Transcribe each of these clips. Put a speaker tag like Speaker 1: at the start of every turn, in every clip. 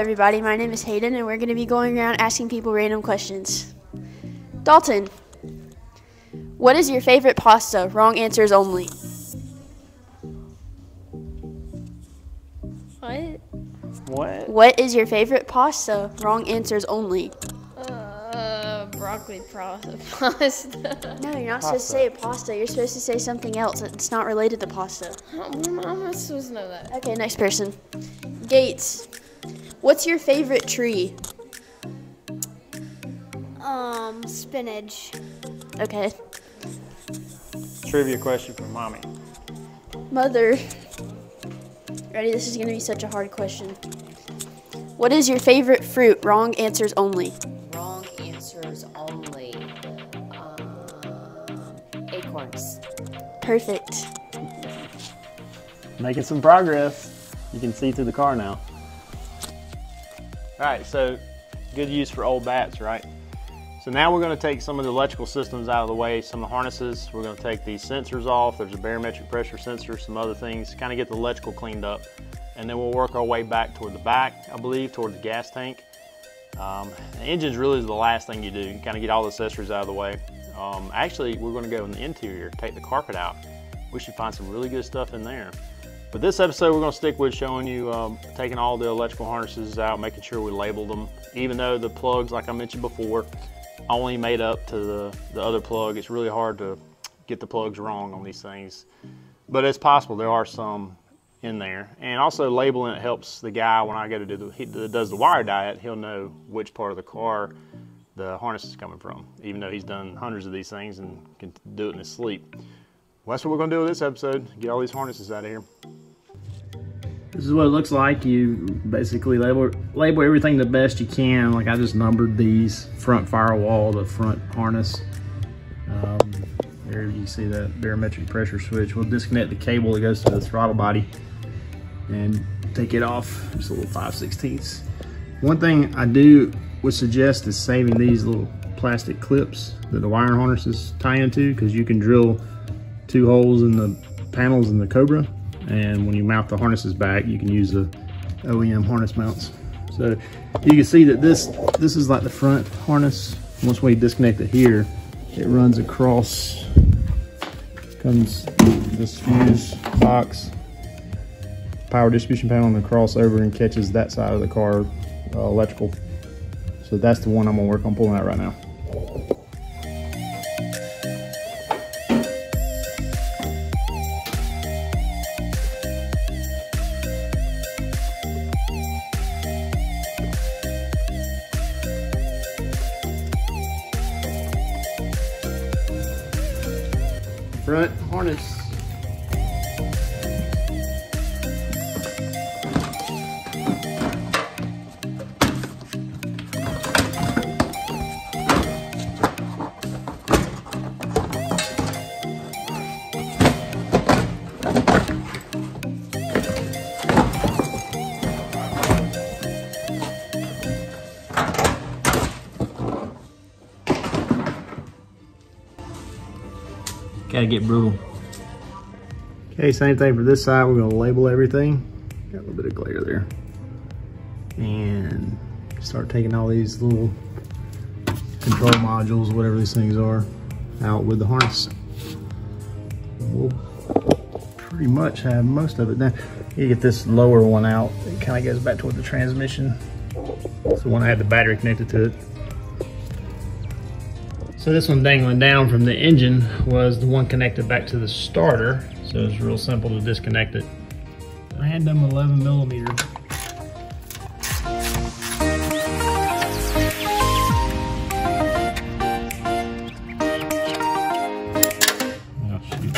Speaker 1: everybody, my name is Hayden and we're going to be going around asking people random questions. Dalton, what is your favorite pasta? Wrong answers only. What is your favorite pasta? Wrong answers only.
Speaker 2: Broccoli pasta.
Speaker 1: No, you're not supposed to say pasta. You're supposed to say something else. It's not related to pasta.
Speaker 2: How am I supposed to know that?
Speaker 1: Okay, next person. Gates, what's your favorite tree?
Speaker 3: Spinach.
Speaker 1: Okay.
Speaker 4: Trivia question for Mommy.
Speaker 1: Mother. Ready? This is going to be such a hard question. What is your favorite fruit? Wrong answers only.
Speaker 5: Wrong answers only. Acorns.
Speaker 1: Perfect.
Speaker 4: Making some progress. You can see through the car now. All right, so good use for old bats, right? So now we're going to take some of the electrical systems out of the way, some of the harnesses. We're going to take these sensors off. There's a barometric pressure sensor, some other things, kind of get the electrical cleaned up. And then we'll work our way back toward the back, I believe, toward the gas tank. The engine's really the last thing you do. You kind of get all the accessories out of the way. Actually, we're going to go in the interior, take the carpet out. We should find some really good stuff in there. But this episode, we're going to stick with showing you taking all the electrical harnesses out, making sure we label them. Even though the plugs, like I mentioned before, only made up to the other plug, it's really hard to get the plugs wrong on these things. But it's possible there are some in there. And also labeling it helps the guy when I go to do he does the Wirediet, he'll know which part of the car the harness is coming from, even though he's done hundreds of these things and can do it in his sleep. Well, that's what we're going to do with this episode, get all these harnesses out of here. This is what it looks like. You basically label everything the best you can. Like I just numbered these: front firewall, the front harness. There you see that barometric pressure switch. We'll disconnect the cable that goes to the throttle body and take it off. Just a little 5/16. One thing I would suggest is saving these little plastic clips that the wiring harnesses tie into, because you can drill 2 holes in the panels in the Cobra. And when you mount the harnesses back, you can use the OEM harness mounts. So you can see that this is like the front harness. Once we disconnect it here, it runs across, comes this fuse box, power distribution panel, and the crossover, and catches that side of the car electrical. So that's the one I'm gonna work on pulling out right now. Front harness. Gotta get brutal. Okay, same thing for this side. We're gonna label everything. Got a little bit of glare there. And start taking all these little control modules, whatever these things are, out with the harness. We'll pretty much have most of it now. You get this lower one out. It kind of goes back toward the transmission. It's the one I had the battery connected to it. So this one dangling down from the engine was the one connected back to the starter. So it's real simple to disconnect it. Random 11mm. Oh, shoot.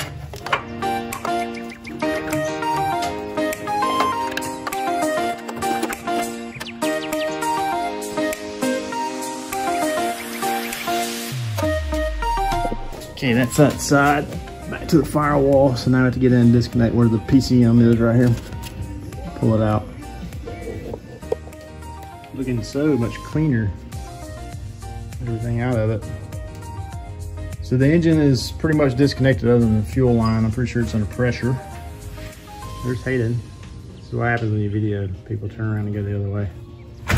Speaker 4: Okay, that's that side. Back to the firewall. So now I have to get in and disconnect where the PCM is right here. Pull it out. Looking so much cleaner. Everything out of it. So the engine is pretty much disconnected other than the fuel line. I'm pretty sure it's under pressure. There's Hayden. This is what happens when you video. People turn around and go the other way.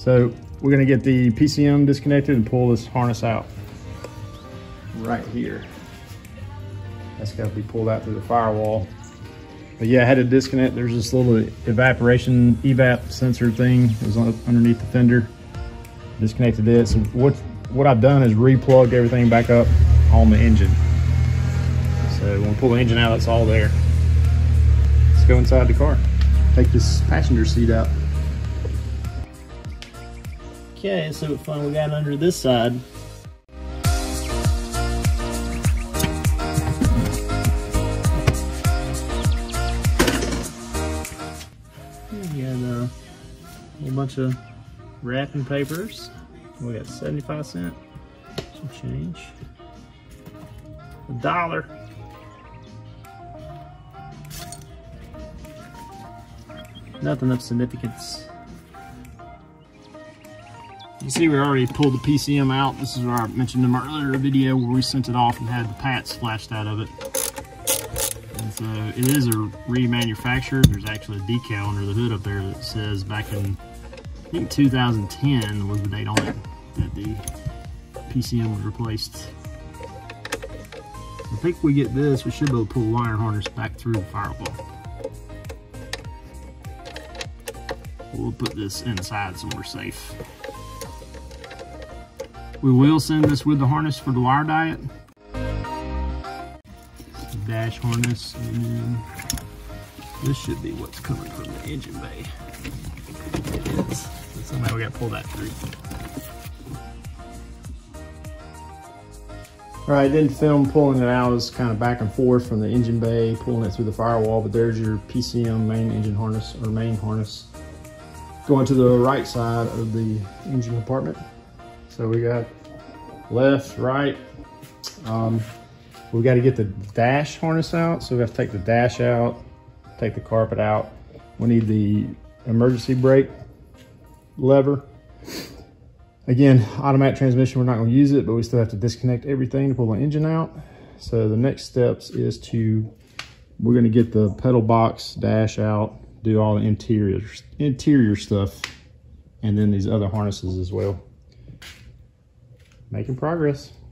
Speaker 4: So we're gonna get the PCM disconnected and pull this harness out right here. That's got to be pulled out through the firewall. But yeah, I had to disconnect. There's this little evaporation evap sensor thing that was underneath the fender. Disconnected it. So what I've done is re-plugged everything back up on the engine. So when we pull the engine out, it's all there. Let's go inside the car. Take this passenger seat out. Okay, so we finally got under this side. We got a whole bunch of wrapping papers. We got 75 cents, some change, $1. Nothing of significance. You see we already pulled the PCM out. This is where I mentioned in my earlier video where we sent it off and had the pats flashed out of it. And so it is a remanufactured. There's actually a decal under the hood up there that says back in, I think 2010 was the date on it that the PCM was replaced. I think if we get this, we should be able to pull the wire harness back through the firewall. We'll put this inside so we're safe. We will send this with the harness for the Wirediet. Dash harness, and then this should be what's coming from the engine bay. It is. So somehow we got to pull that through. All right, didn't film pulling it out. It was kind of back and forth from the engine bay, pulling it through the firewall, but there's your PCM main engine harness, or main harness, going to the right side of the engine compartment. So we got left, right. We got to get the dash harness out. So we have to take the dash out, take the carpet out. We need the emergency brake lever. Again, automatic transmission, we're not going to use it, but we still have to disconnect everything to pull the engine out. So the next steps is we're going to get the pedal box dash out, do all the interior stuff, and then these other harnesses as well. Making progress.